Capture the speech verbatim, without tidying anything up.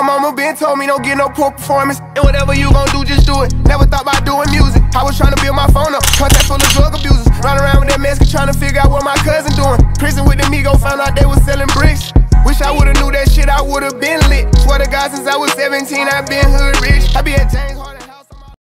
My mama been told me don't get no poor performance, and whatever you gon' do, just do it. Never thought about doing music. I was trying to build my phone up, contact full of drug abusers. Run around with that mask trying to figure out what my cousin doing. Prison with the Migo, found out they was selling bricks. Wish I would've knew that shit, I would've been lit. Swear to God, since I was seventeen, I been hood rich. I be at James.